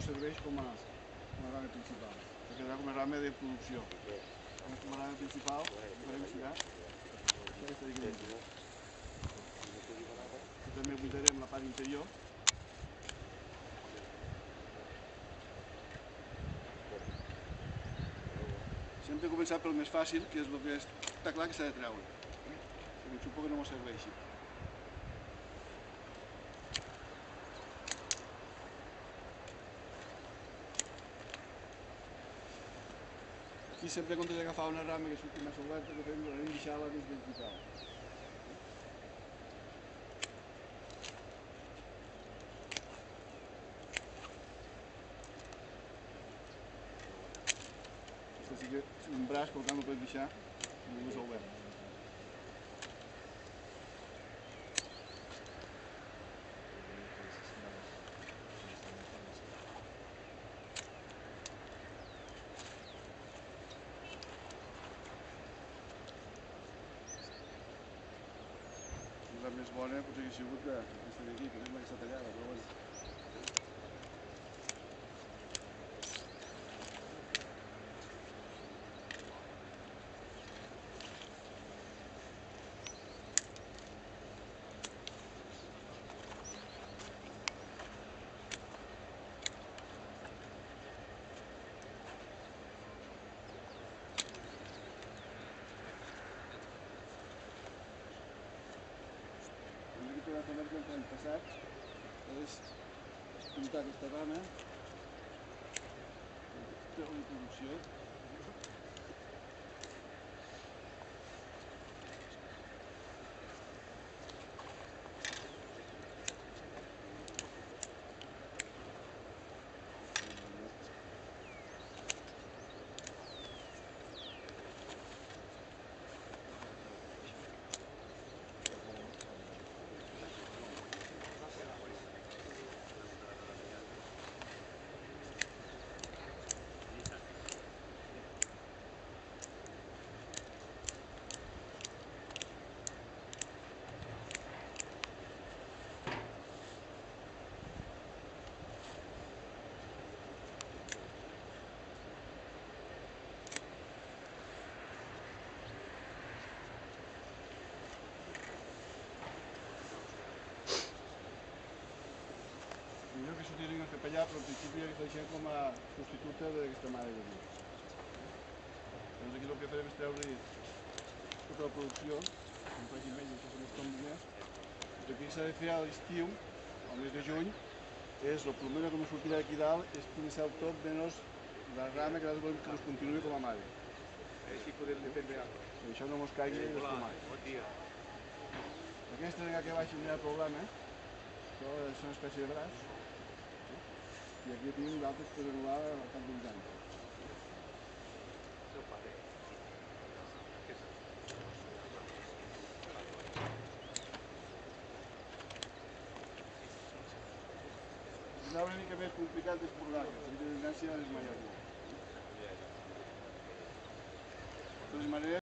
serveix com a rama principal, perquè quedarà com a rama de producció. Com a rama principal, farem serà aquesta d'aquí dintre. I també buidarem la part interior. Sempre he començat pel més fàcil, que és el que està clar que s'ha de treure. Perquè el xupó que no m'ho serveixi. Aquí sempre en comptes d'agafar una rama que surti massa oberta, que fem deixar-la dins del vertical. Aquest sí que és un braç, per tant el podem deixar més obert. La més bona potser que ha sigut aquesta d'aquí, que és la que està tallada, però bueno. La que l'any passat és pintar aquesta rama per una producció. Millor que s'utilitzin el capellà, però al principi la deixem com a substituta d'aquesta mare de Déu. Doncs aquí el que farem és treure tota la producció, que em faci menys, això se m'estombi més. El que s'ha de fer a l'estiu, al mes de juny, és el primer que me sortirà d'aquí dalt és començar el tot menys la rama que nosaltres volem que ens continuï com a mare. Així podem defendre alguna cosa. I això no mos caigui de tomar. Bon dia. Aquesta que baixi no hi ha problema, això és una espècie de braç. I aquí tenim d'altres per regular al cap d'uns anys. Seu pare. Serà una mica més complicat d'esporgar-lo, perquè la tendència és major. De totes maneres,